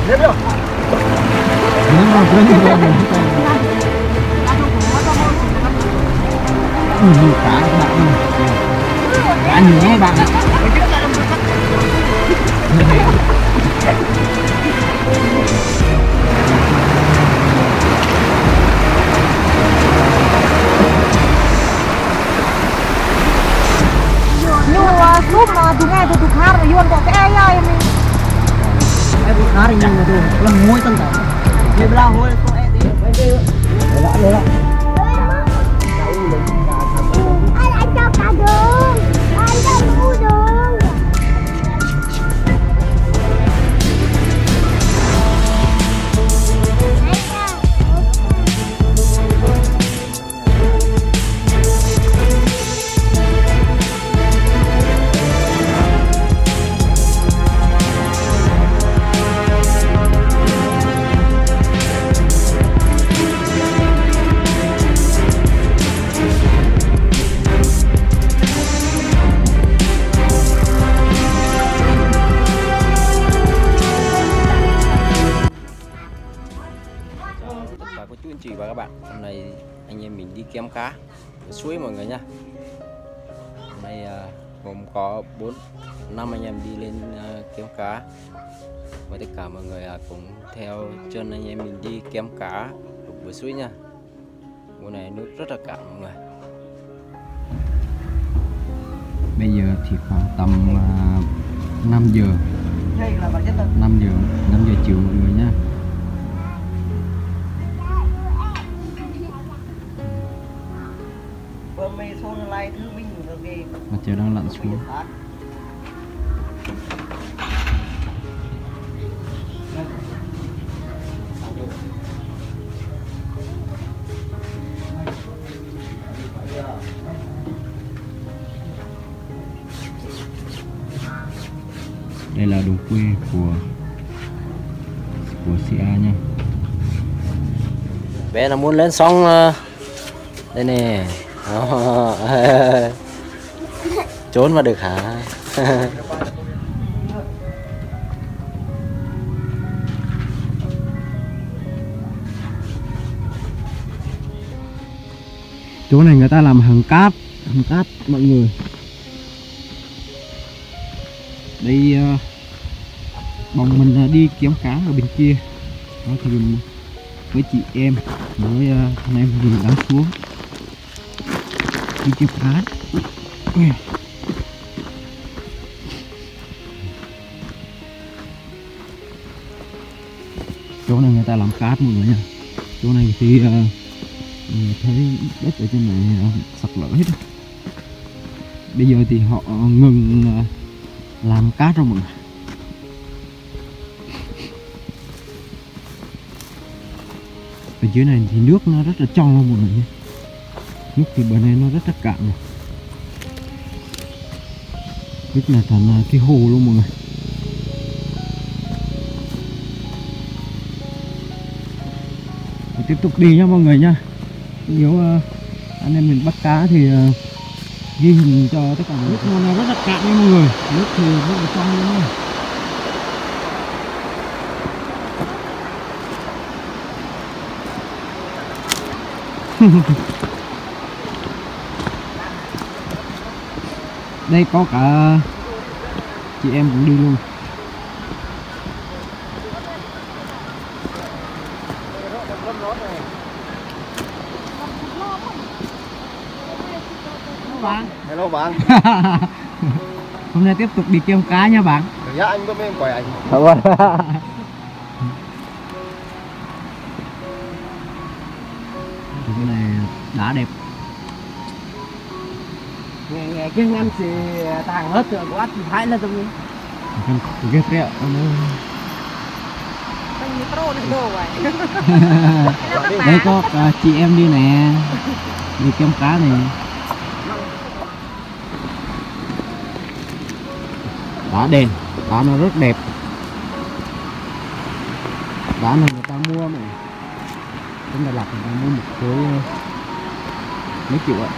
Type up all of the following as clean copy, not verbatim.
Lên rồi. Nhiều cá các bạn ơi. Cá nhiều lắm các bạn ạ. Lúc mà tụi nghe tụi khá rồi yuan có cái ai ai em ai tụi khá rồi nhanh rồi tụi làm muối tân cả để lao hôi có em đi lấy lại ai cho cả đường ai cho mũ đường Chú anh chị và các bạn, hôm nay anh em mình đi kiếm cá ở suối mọi người nha. Hôm nay gồm có 4-5 anh em đi lên kiếm cá. Mời tất cả mọi người cùng theo chân anh em mình đi kiếm cá ở bờ suối nha. Mùa này nước rất là cạn mọi người. Bây giờ thì khoảng tầm 5 giờ 5 giờ chiều mọi người nha. Mặt trời đang lặn xuống. Đây là đồng quê của CA nha. Bé nó muốn lên sông đây nè. Trốn mà được hả? Chỗ này người ta làm hàng cát mọi người. Đây bọn mình đi kiếm cá ở bên kia. Đó thì với chị em với anh em thì đang xuống đi kiếm cá. Chỗ này người ta làm cát mọi người nha. Chỗ này thì thấy đất ở trên này sạt lở hết. Bây giờ thì họ ngừng làm cát rồi mọi người. Ở dưới này thì nước nó rất là trong luôn mọi người nha. Nước thì bờ này nó rất là cạn rồi. Nước là thành cái hồ luôn mọi người. Tiếp tục đi nha mọi người nha. Nếu anh em mình bắt cá thì ghi hình cho tất cả mọi người. Nước nó rất là cạn nha mọi người. Nước thì rất là trong luôn nha. Đây có cả chị em cũng đi luôn. Bạn. Hello bạn. Hôm nay tiếp tục đi kiếm cá nha bạn. Dạ anh có em quay ảnh. Cái này đã đẹp. Nghe cái ngăn thì tàng hết rồi quá thì phải là tụi ghép rẹo đây có chị em đi nè, đi kiếm cá này. Đá đèn, đá nó rất đẹp. Đá này người ta mua mà trên Đà Lạt người ta mua một khối mấy triệu ạ.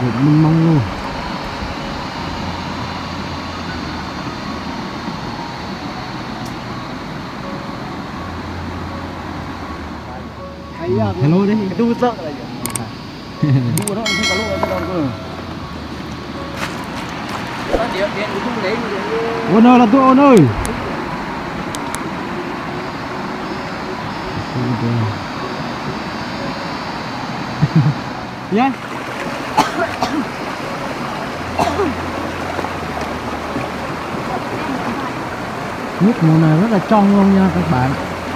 Rượt minh mông luôn. Hello đấy. Tu sợ là gì? Tu nó không có lỗ ở đâu cơ. Ôn ơi là tôi ôn ơi. Yeah. Nước mùa này rất là trong luôn nha các bạn.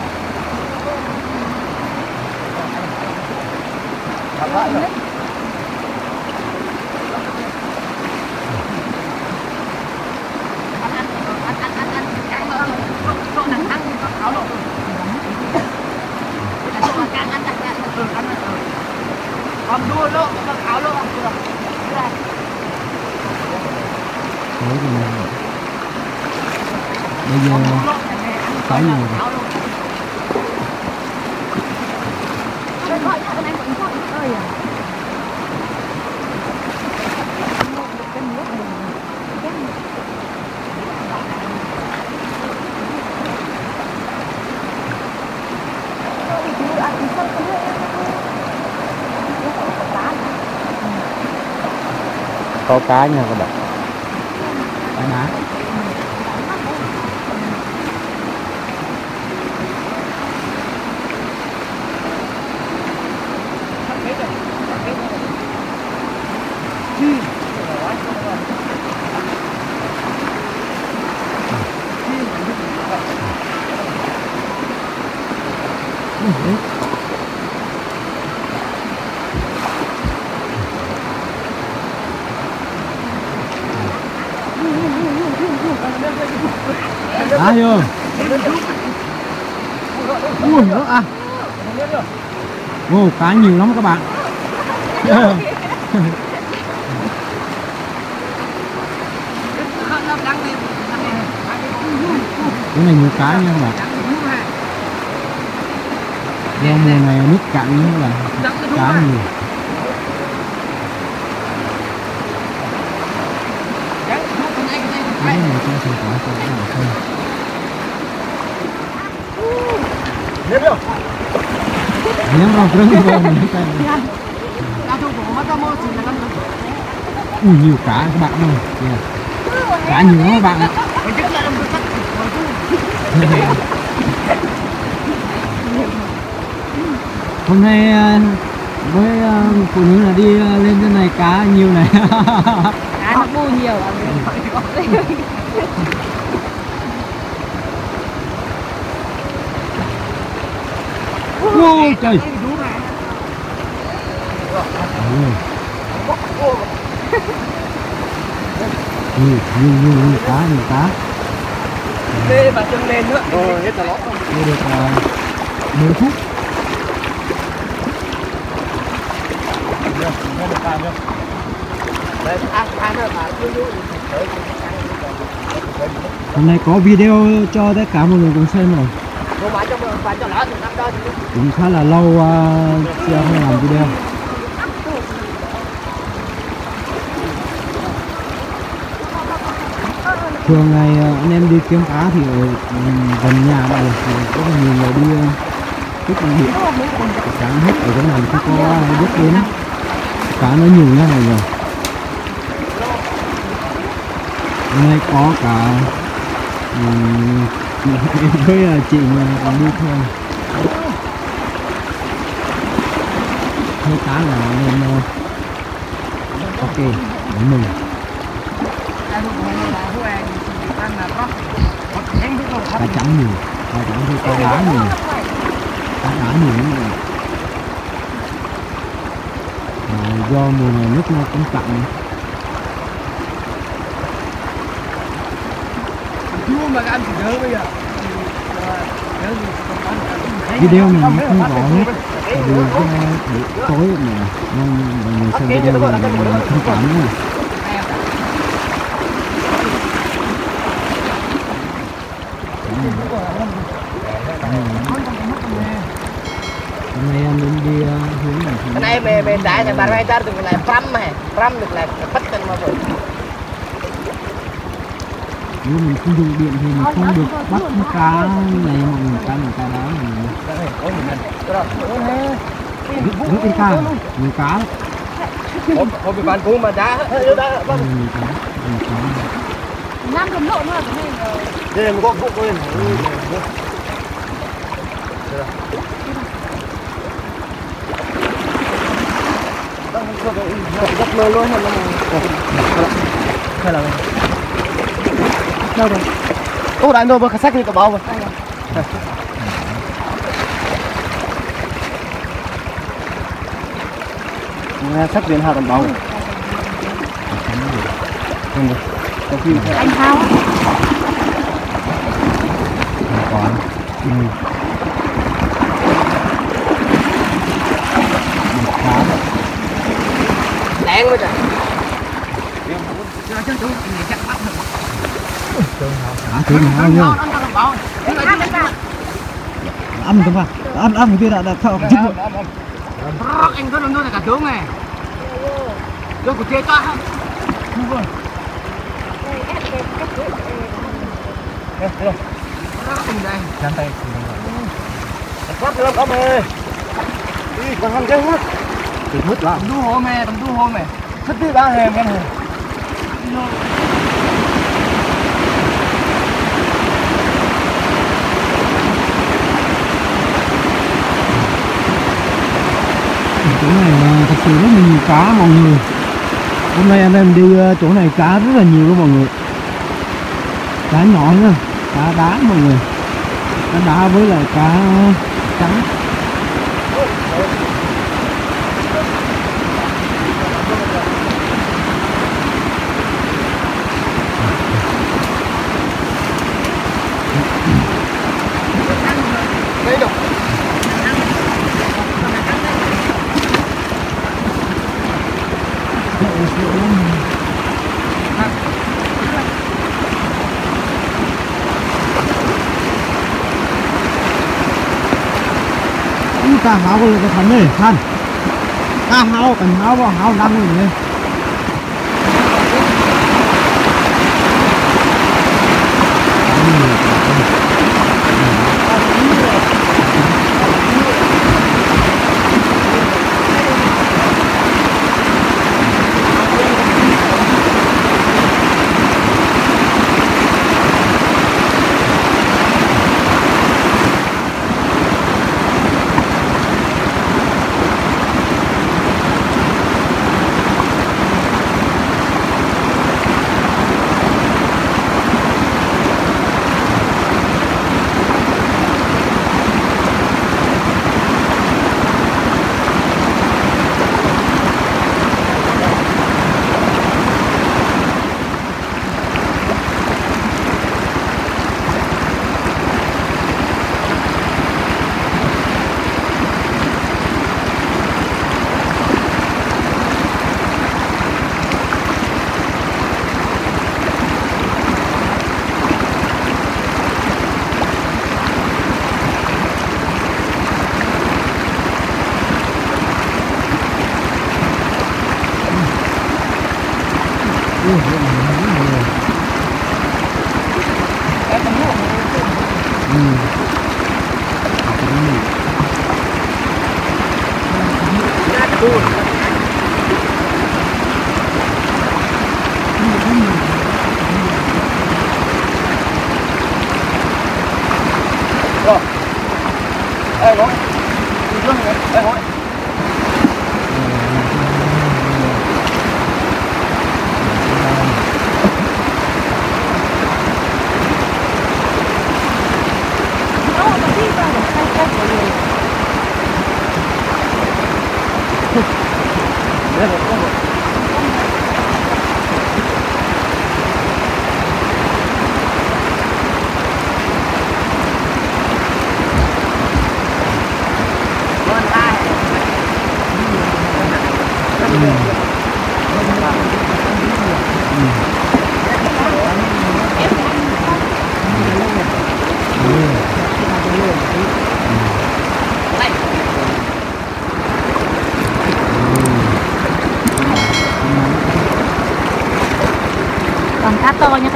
Bây giờ phải nhiều rồi. Có cá nha các bạn. Cá đá. À chưa? Ui nữa à. Wow, cá nhiều lắm các bạn. Cái này nhiều cá nha các bạn. Do mùa này nước cạn nữa là cá nhiều. Cái này cho thành quả cho các bạn xem. Nhắm vào rừng vô mình thấy tay. Ui nhiều cá các bạn ơi. Yeah. Cá nhiều lắm các bạn ạ. Hôm nay với phụ nữ là đi lên trên này cá nhiều này. Cá nó bu nhiều à. Wow, trời. Nhiều cá, nhiều cá. Lê và chân lên nữa. Rồi hết là lót. Đây được 10 phút. Hôm nay có video cho tất cả mọi người cùng xem rồi. Cũng khá là lâu chưa không làm video. Thường ngày anh em đi kiếm cá thì ở gần nhà này thì có nhiều người đi thích ăn biển. Cá hết ở chỗ này không có biết đến. Cá nó nhiều nha mọi người. Hôm nay có cả em với chị mà còn đi thôi. Thấy cá là nên ok để mừng. Cá trắng nhiều, cá trắng thì cá đá nhiều, cá đá nhiều lắm rồi. Do mùa này nước nó cũng cạn. Video mình không rõ hết, vì tối mà nên mọi người xem video là mình thông cảm nữa. Hôm nay em đi hướng này thì cái này mẹ trái thì bạn hay ra được lại pram được lại bắt chân mà rồi nếu mình không dùng điện thì mình không được bắt cá này mọi người cá đá này rất ít cá nhiều cá có bị bạn cũng mà đá nhiều cá Nam cầm lộ nữa cái này đây mình có vụ quên rất mơ luôn hay là đâu rồi ô đại đâu mà khách sách đi cả bao mà sách điện hạ tầm bao anh thao còn đen quá trời thứ nào nhá ăn không phải ăn một kia đã thợ chích rồi anh có đồng cả tướng này vô của chơi to không đây chán tay phát lắm ông ơi đi còn ăn cái hết mất lắm tầm đu hô mẹ thích đi ba hề em hề chỗ này thật sự rất là nhiều cá mọi người. Hôm nay anh em đi chỗ này cá rất là nhiều luôn mọi người. Cá nhỏ nha, cá đá mọi người. Cá đá với lại cá trắng. Cá háo có cái thằng này than cá háo cần háo vào háo đăng rồi này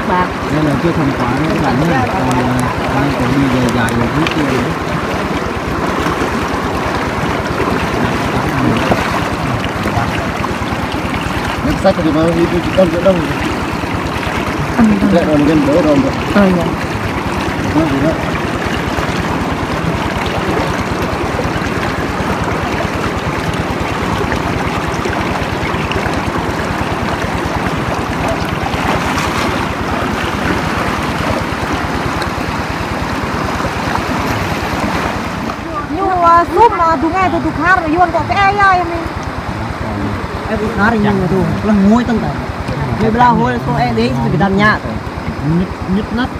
bạc. Đây là chưa thành quả các bạn nhé, còn đi dài dài rồi cuối kia nữa. Nước sách thì nó đi chỉ đông chỗ đông lại còn gần bố rồi Dạ. nó gì đó. Súp mà tụi nghe tụi khá rồi yuan có cái ai em đi. Em cũng khá là nhiều rồi, là ngôi tân tẩy. Người bla hôi số em đấy thì bị đàn nhạ rồi. Nhít nát.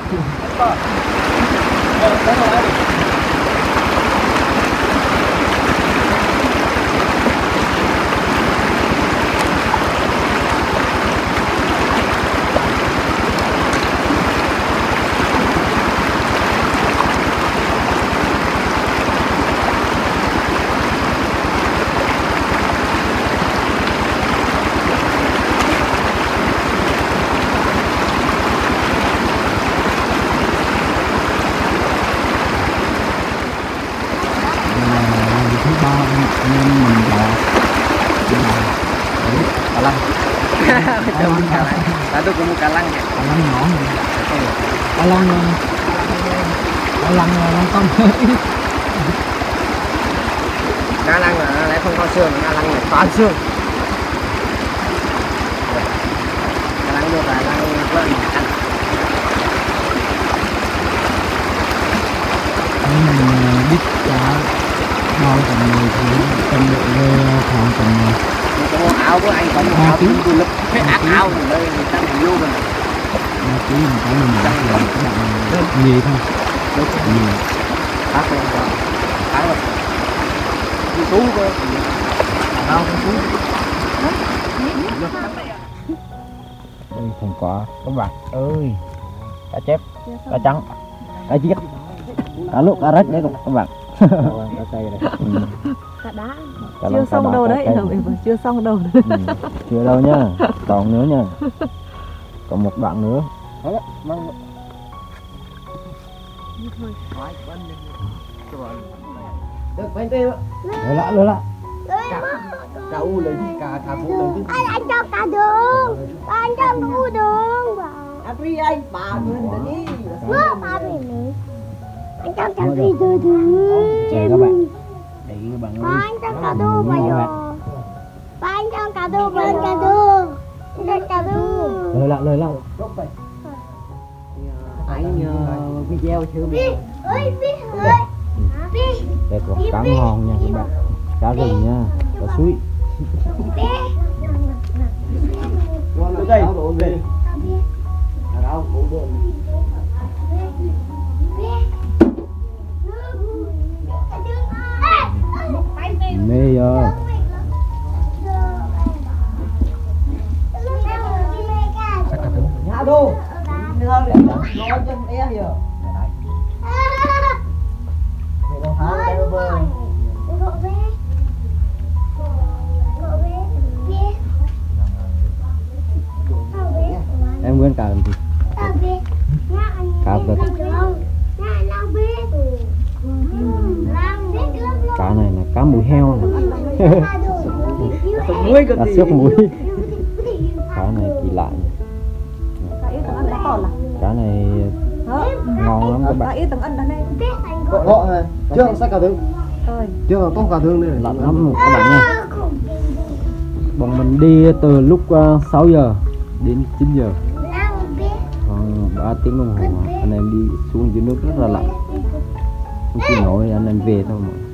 Thứ ba nên mình bỏ cá lăng. Là tôi cũng mua cá lăng kìa. Cá lăng nhỏ này. Cá lăng tôm. Cá lăng là lại không có xương, cá lăng này toàn xương. Cá lăng được là lăng vợ ăn. Mình biết cá bao tầm người thì tầm độ khoảng tầm Có áo của anh có một áo tính tôi lấp hết áo rồi đây người ta mình vô mình. nó chỉ một cái mình đặt là các bạn gì thôi. Gì. Khác rồi. Khác rồi. Đi tú cơ. Đâu không tú. Đây thành quả các bạn ơi. Cá chép, cá trắng, cá chiếc, cá lụa, cá rách đấy các bạn. Cá cây này. Cả đá. Cá Chưa xong đâu đấy, chưa xong đâu. Chưa đâu nhá, còn nữa nha. Còn một đoạn nữa. Được bên tiêu. Lỡ lại. Cá u lấy cá phụ lấy chứ. Anh cho cả đường. Anh cho cả đường. Anh đi anh bà mình đi. Ba mình. Anh cho cả đi từ từ. Chè các bạn. Đấy các bạn ơi. Anh cho cả đồ bây giờ. Anh cho cả đồ, anh cả đồ. Anh cả đồ. Lời lại. Anh video chưa biết. Đây còn cá ngon nha các bạn. Cá rừng nha, cá suối. Đây, đây. Đâu, cũng được. Mê giờ. Nhá đô. Nói chân e giờ. Mày đâu hả? Đâu bơ. Em quên cả gì? Cá vật. Cá này là cá mùi heo này. Cá xước muối. Cá này kỳ lạ nhỉ. Cá này ngon lắm các bạn. Gọ này. Chưa sách cả thương. Chưa tốt cả thương đây. Lạnh lắm các bạn nha. Bọn mình đi từ lúc 6 giờ đến 9 giờ. Còn 3 tiếng đồng hồ anh em đi xuống dưới nước rất là lạnh. Không chịu nổi anh em về thôi mọi người.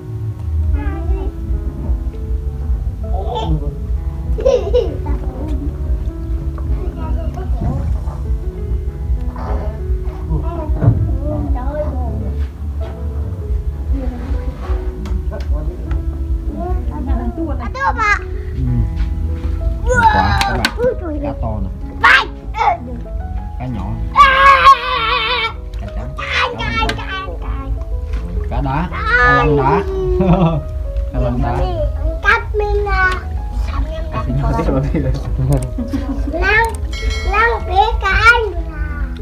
Quá các bạn, cá to nè, cá nhỏ, cá trắng, cá đá, cá lăng đá, cá lăng đá, Cắt mình lăng bé cá anh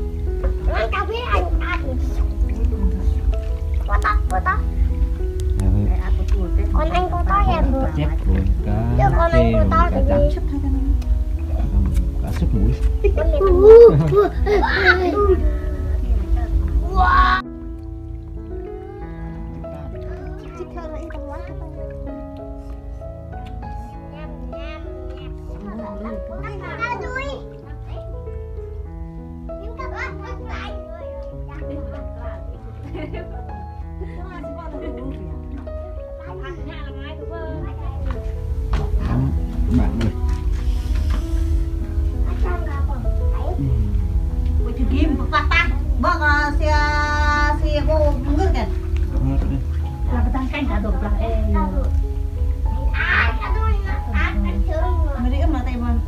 bạn ơi. Kim patah, bang si cô ngước kìa. Là petang canh cả đột là Mày đi mà tay mà.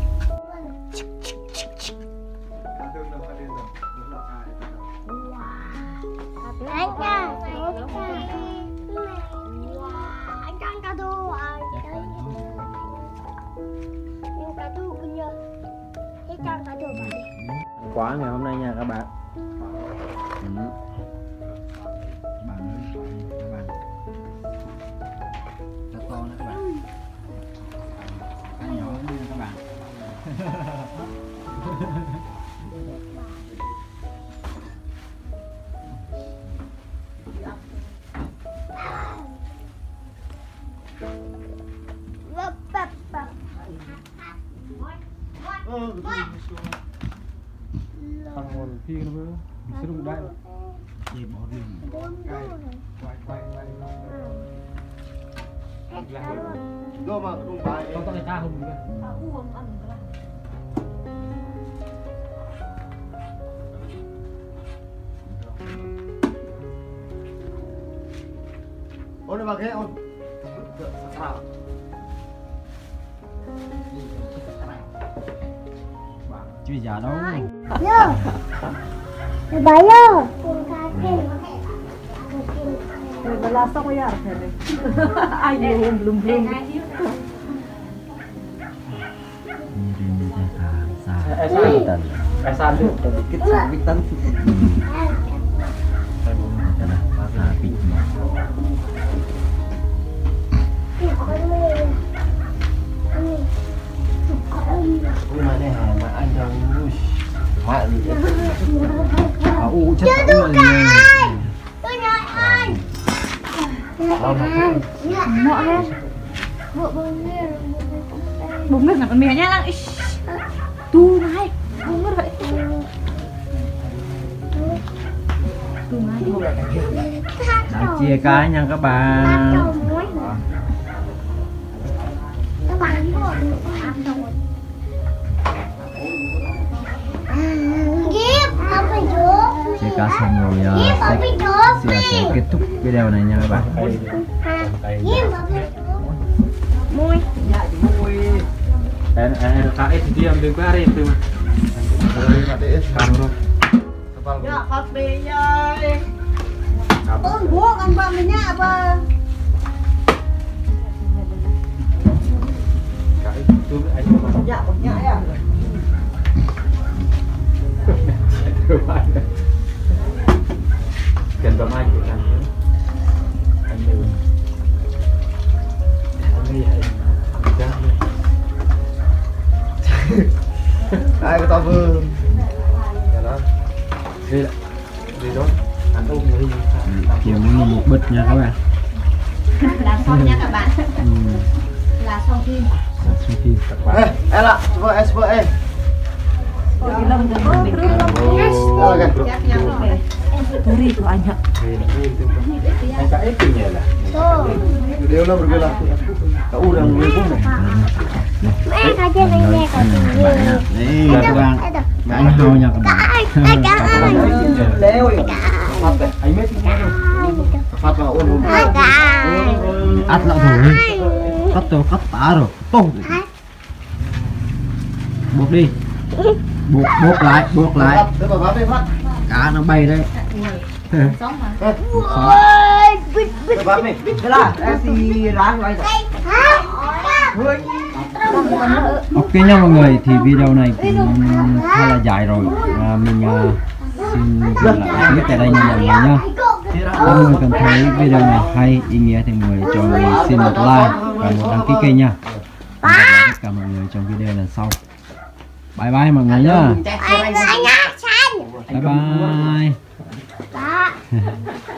Anh nha. Anh ăn cá đu à? Cá đu bây giờ. Cái con cá đu mà đi. Quá ngày hôm nay nha các bạn. Bạn ơi, các bạn. Rất to nữa các bạn. Cá nhỏ nữa các bạn. Thằng ngồi phi nó mới sử dụng đây. Chị bỏ riêng. Đâu mà không phải. Con người ta không được. Ôn đi bà ghé ôn. Sao? Chứ giờ đâu. Yo. Bà yo. Bala xong rồi à? Ai belum. Esan tu. Dikit sabitan. Karena habis. Mà này mà anh cho mẹ gì Chắc Chưa đủ cái. Tôi nói anh. Mọ hết. Bụng nước ngập mè nhá. Tu này. Bụng nước vậy. Tu này. đang chia cái nha các bạn. Các bạn Chia cá xong rồi sẽ kết thúc video này nha các bạn. Môi. KS diam đừng có ari itu mah. Kamu. Ya, kopi ya. Ôn buộc ăn bơ mình nhá bơ. Itu anh Dạ, một nhã à. Cần bấm anh của anh nữa. Anh lưu. Anh đi hay. Ai có tao vừa. Đó. Đi đó. Anh ôm người Chiều mới một bịch nha các bạn. Làm xong nha các bạn. Là xong phim. Xong phim. Ê là, vợ em. Ôi cái lông cái bơ mình. Chắc nhau rồi. Turi của anh ạ. Anh cả ít nhờ là. Đều là bởi là cả u đang nuôi cũng này. Mẹ khai trên anh nghe có gì Đấy các bạn. Bạn hao nha các bạn. Léo ơi. Anh biết phát vào ôn luôn. Ắt lạ rồi. Cắt tả rồi. Tông. Buộc đi. Buộc lại. Cá nó bay đấy. Sống mà. Thế là em thì ráng lại rồi. Ok nha mọi người, thì video này cũng khá là dài rồi. Mình xin dừng lại clip tại đây nha mọi người nhé. Nếu mọi người cảm thấy video này hay, ý nghĩa thì mọi người cho mình xin một like và một đăng ký kênh nha. Và hẹn gặp tất cả mọi người trong video lần sau. Bye bye mọi người nhé. Anh nhá. Bye bye. Dạ.